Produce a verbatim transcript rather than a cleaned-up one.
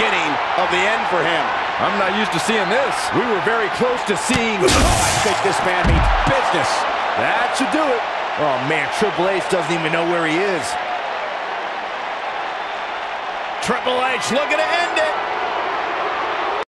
beginning of the end for him. I'm not used to seeing this. We were very close to seeing... Oh, I think this man means business. That should do it. Oh, man, Triple H doesn't even know where he is. Triple H looking to end it.